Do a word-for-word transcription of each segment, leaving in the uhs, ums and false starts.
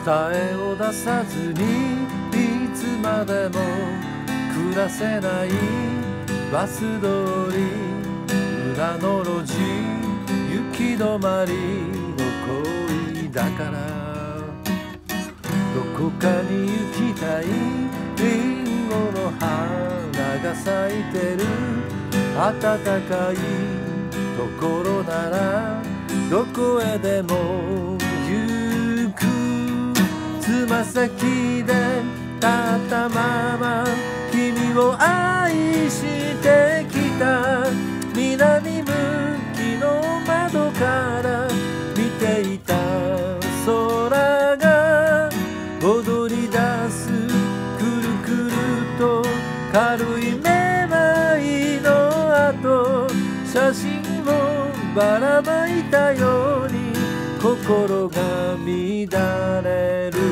答えを出さずにいつまでも暮らせないバス通り裏の路地行き止まりの恋だからどこかに行きたいリンゴの花が咲いてる暖かいところならどこへでも行くつま先で立ったまま君を愛してきた南向きの窓から見ていた空が踊り出すくるくると軽いめまいの後写真をばらまいたように心が乱れる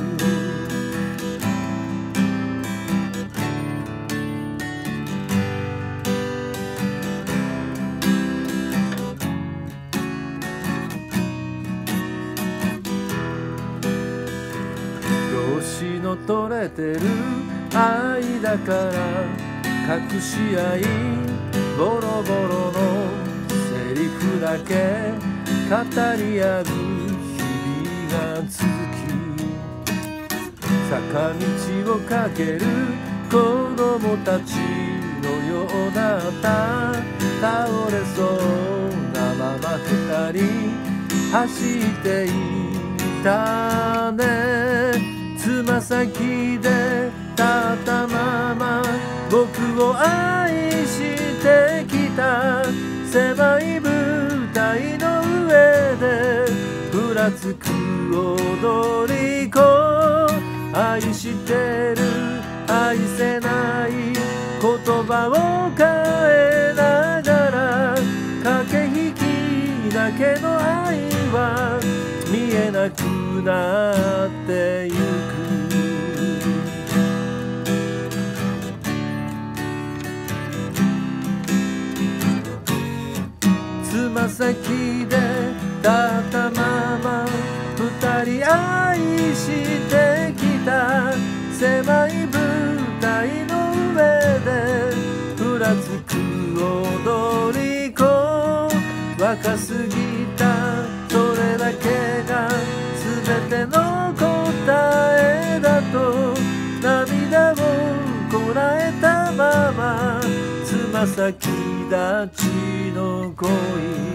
調子の取れてる愛だから隠し合いボロボロのセリフだけ語り合う日々が続き坂道を駆ける子供たちのような倒れそうなまま二人走っていたねつま先で立ったまま僕を愛してきた狭い舞台の上でふらつく踊り子愛してる愛せない言葉を変えながら駆け引きだけの愛は見えなくなってゆくつま先で立ったまま二人愛してきた狭い舞台の上でふらつく踊り子若すぎたそれだけが全ての答えだと涙をこらえたままつま先立ちの恋